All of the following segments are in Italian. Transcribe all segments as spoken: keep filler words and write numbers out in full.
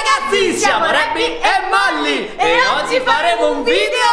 ragazzi, siamo Rebby e Molly e, e oggi faremo un video.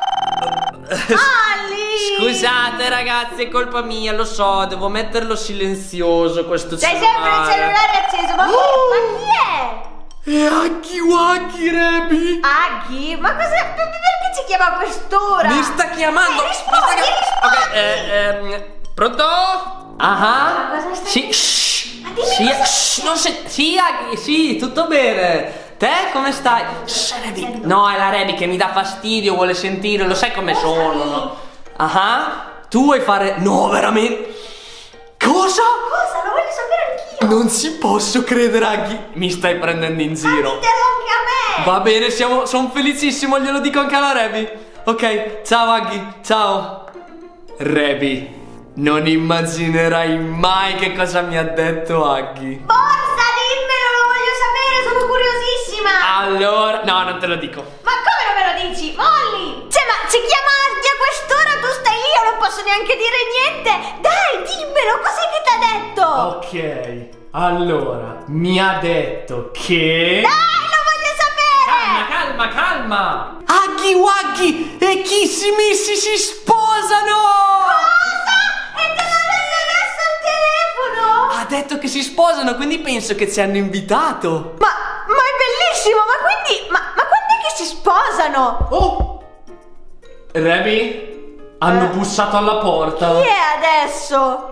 Molly! Scusate ragazzi, è colpa mia, lo so, devo metterlo silenzioso questo C'hai cellulare. sempre il cellulare acceso, ma, Oh! ma chi è? E Aghi Waghi, Rebby. Aghi? Ma cosa? Perché ci chiama a quest'ora? Mi sta chiamando. Eh, rispondi, Mi sta rispondi. Ok, eh, ehm, pronto? Ah, Ma cosa stai sì, shh, Ma dimmi sì, cosa shh, non sei, sì, Aghi, sì, tutto bene. Te come stai? Shh, Rebby. No, è la Rebby che mi dà fastidio, vuole sentire, lo sai come sono, no? Ah, tu vuoi fare? No, veramente? Cosa? Cosa? Lo voglio sapere anch'io. Non ci posso credere, Aghi. Mi stai prendendo in Ma giro. ditelo anche a me. Va bene, siamo, sono felicissimo, glielo dico anche alla Rebby. Ok, ciao Aghi, ciao. Rebby, non immaginerai mai che cosa mi ha detto Aghi. Forza, dimmelo, lo voglio sapere, sono curiosissima. Allora, no, non te lo dico. Ma come non me lo dici? Molly! Cioè, ma ci chiama Aghi a quest'ora, tu stai lì, io non posso neanche dire niente. Dai, dimmelo, cos'è che ti ha detto? Ok, allora, mi ha detto che... Dai, lo voglio sapere. Calma, calma, calma. Aghi Waghi e Kissy Missy si sposano. Cosa? E te l'ha detto adesso al telefono? Ha detto che si sposano, quindi penso che ci hanno invitato. Ma, ma è bellissimo, ma quindi, ma, ma quando è che si sposano? Oh! Rebby? Hanno Eh. bussato alla porta. Chi è adesso?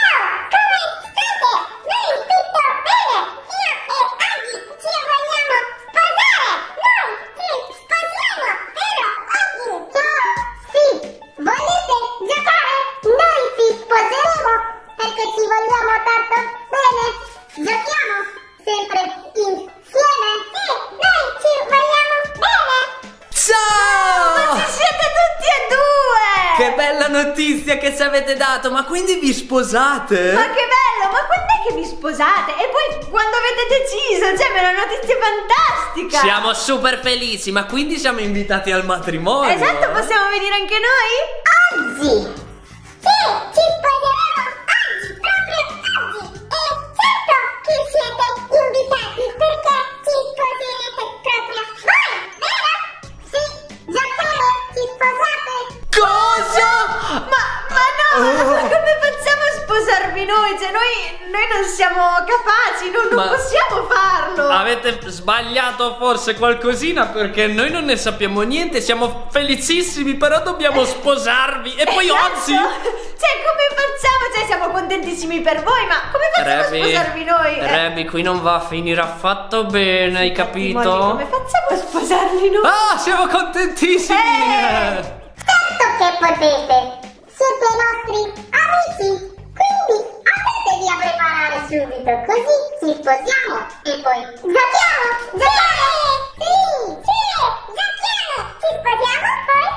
Che bella notizia che ci avete dato, ma quindi vi sposate? Ma che bello, ma quando è che vi sposate? E poi quando avete deciso? Cioè, è una notizia fantastica. Siamo super felici, ma quindi siamo invitati al matrimonio? Esatto, possiamo venire anche noi? Oggi! Sì, ci sposeremo oggi, proprio oggi! E certo che siete invitati perché ci sposerete proprio voi, vero? Sì, Giacomo, ci sposate? Cosa? Ma, ma no, Oh. ma come facciamo a sposarvi noi? Cioè, noi, noi non siamo capaci, non, non Ma- possiamo farlo. Avete sbagliato forse qualcosina perché noi non ne sappiamo niente, siamo felicissimi, però dobbiamo sposarvi e poi Esatto. oggi... Cioè, come facciamo? Cioè, siamo contentissimi per voi, ma come facciamo Rebby, a sposarvi noi? Eh, Rebby, qui non va a finire affatto bene, hai infatti, capito? Molly, come facciamo a sposarli noi? Ah, siamo contentissimi! Eh! Certo che potete! Siete i nostri amici! Quindi andatevi a preparare subito, così ci sposiamo e poi giochiamo! Giocare! Sì! Sì! Giochiamo! Ci sposiamo,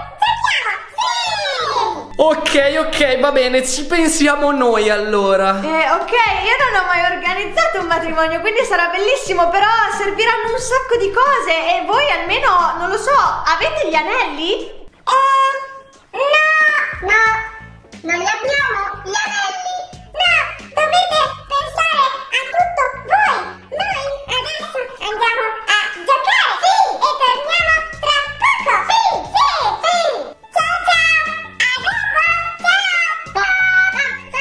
poi giochiamo! Sì! Ok, ok, va bene, ci pensiamo noi allora. Eh, ok, io non ho mai organizzato un matrimonio, quindi sarà bellissimo, però serviranno un sacco di cose e voi almeno, non lo so, avete gli anelli? Eh, no, no, non li abbiamo gli anelli. No, dovete pensare a tutto voi. Noi adesso andiamo a giocare. Sì, e torniamo tra poco. Sì, sì, sì. Ciao, ciao. A dopo. Ciao.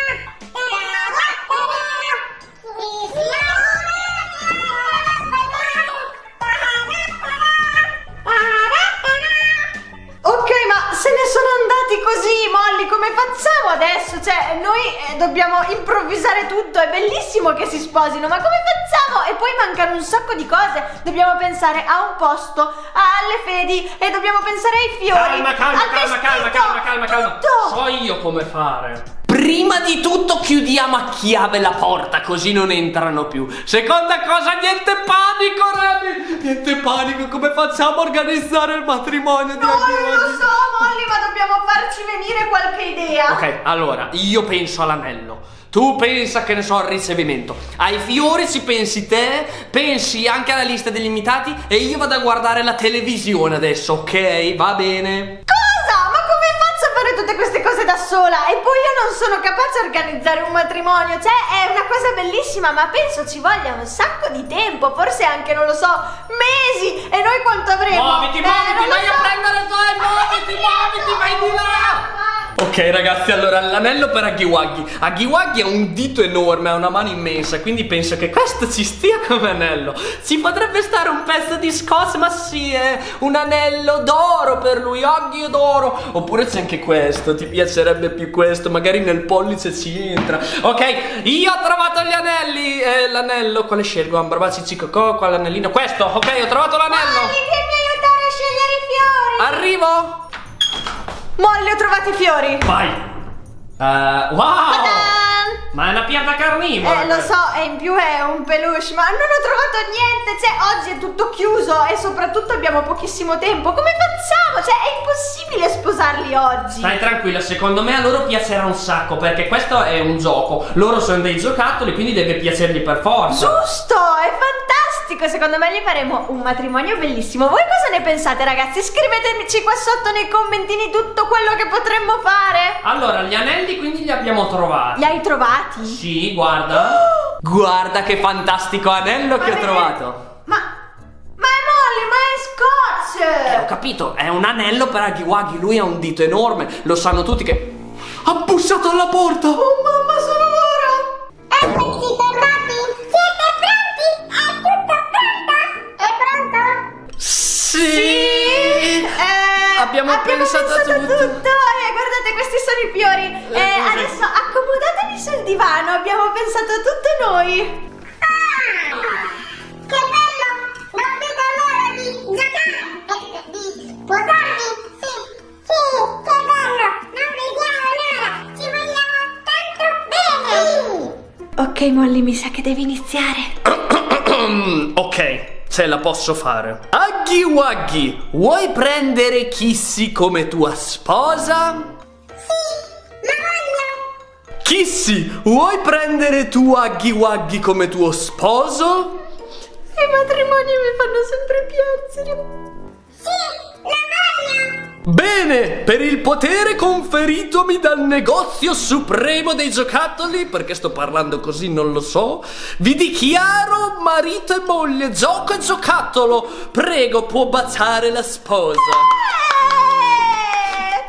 Ok, ma se ne sono andati così, Molly, come facciamo adesso? Cioè, noi eh, dobbiamo improvvisare tutto, è bellissimo che si sposino, ma come facciamo? E poi mancano un sacco di cose, dobbiamo pensare a un posto, alle fedi e dobbiamo pensare ai fiori, Calma, calma, al calma, calma, vestito, calma, calma, calma. tutto. So io come fare. Prima di tutto chiudiamo a chiave la porta, così non entrano più. Seconda cosa, niente panico, Rebby. Niente panico, come facciamo a organizzare il matrimonio di No, Aghi non lo Waghi? so, Molly, ma dobbiamo farci venire qualche idea. Ok, allora, io penso all'anello. Tu pensa, che ne so, al ricevimento. Ai fiori ci pensi te, pensi anche alla lista degli invitati e io vado a guardare la televisione adesso, ok? Va bene? Cosa? Ma come faccio a fare tutte queste cose da sola e poi io non sono capace a organizzare un matrimonio. Cioè è una cosa bellissima, ma penso ci voglia un sacco di tempo, forse anche, non lo so, mesi. E noi quanto avremo? Muoviti, Eh, muoviti, non lo vai a so. prendere i tuoi, muoviti, muoviti, vai di là. Ok ragazzi, allora l'anello per Huggy Wuggy. Huggy Wuggy ha un dito enorme, ha una mano immensa, quindi penso che questo ci stia come anello. Ci potrebbe stare un pezzo di scotch, ma sì, è un anello d'oro per lui, Huggy d'oro. Oppure c'è anche questo, ti piacerebbe più questo, magari nel pollice ci entra. Ok, io ho trovato gli anelli. Eh, l'anello, quale scelgo? Ambra, Cici, Cocò, quale anellino? Questo, ok, ho trovato l'anello. Molly, vieni a aiutare a scegliere i fiori. Arrivo. Molly, ho trovato i fiori. Vai. Uh, wow. Ta-dan! Ma è una pianta carnivora. Eh, lo so, e in più è un peluche, ma non ho trovato niente. Cioè, oggi è tutto chiuso e soprattutto abbiamo pochissimo tempo. Come facciamo? Cioè, è impossibile sposarli oggi. Stai tranquilla, secondo me a loro piacerà un sacco, perché questo è un gioco. Loro sono dei giocattoli, quindi deve piacergli per forza. Giusto, è fantastico. Secondo me gli faremo un matrimonio bellissimo. Voi cosa ne pensate, ragazzi? Scriveteci qua sotto nei commentini tutto quello che potremmo fare. Allora, gli anelli quindi li abbiamo trovati. Li hai trovati? Sì, guarda. Guarda che fantastico anello che ho Ma- trovato. Ma... Ma è Molly, ma è scotch! Eh, ho capito, è un anello per Huggy Wuggy. Lui ha un dito enorme, lo sanno tutti che... Ha bussato alla porta. Oh mamma, sono loro! Eccoci tornati! Siete pronti? È tutto pronto? È pronto? Sì. Eh, Abbiamo pensato a tutto. Eh, guardate, questi sono i fiori. Eh, Eh, cos'è? adesso accomodatevi sul divano. Abbiamo pensato a tutto noi. Ah! Che bello! Non vedo l'ora di giocare! Eh, di sposarmi! Sì, sì, che bello! Non vediamo l'ora! Ci vogliamo tanto bene! Ok, Molly, mi sa che devi iniziare. Ok, ce la posso fare. Huggy Wuggy, vuoi prendere Kissy come tua sposa? Sì, la voglio! Kissy, vuoi prendere tu Huggy Wuggy come tuo sposo? I matrimoni mi fanno sempre piangere. Sì, la voglio! Bene, per il potere conferitomi dal negozio supremo dei giocattoli, perché sto parlando così non lo so, vi dichiaro marito e moglie, gioco e giocattolo. Prego, può baciare la sposa. Eh!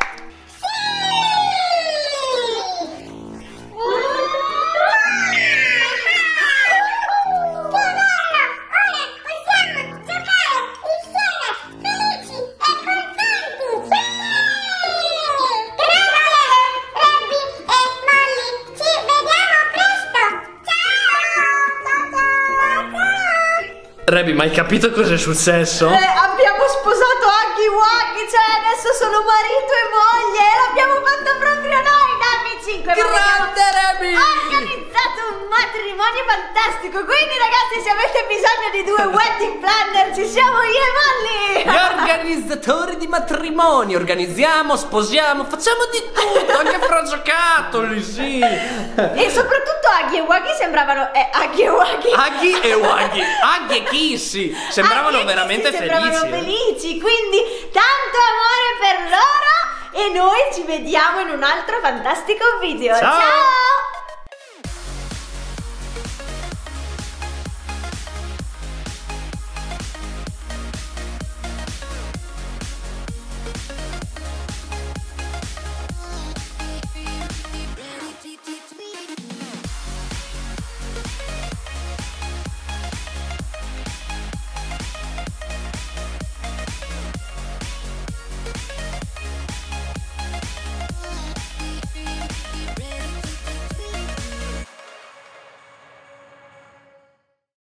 Rebi, ma hai capito cosa è successo? Eh, abbiamo sposato Huggy Wuggy, cioè adesso sono marito e moglie e l'abbiamo fatto proprio noi, dammi cinque. Grande Rebi! Ho organizzato un matrimonio fantastico, quindi ragazzi se avete bisogno di due wedding planner ci siamo io e Molly. Gli organizzatori di matrimoni, organizziamo, sposiamo, facciamo di tutto, anche fra giocattoli, sì. E soprattutto Huggy e Wuggy sembravano, eh, Huggy e Wuggy. Huggy e Wuggy, Huggy e Kissy, sembravano Huggy e veramente Kissy felici. Sembravano felici, quindi tanto amore per loro e noi ci vediamo in un altro fantastico video. Ciao. Ciao!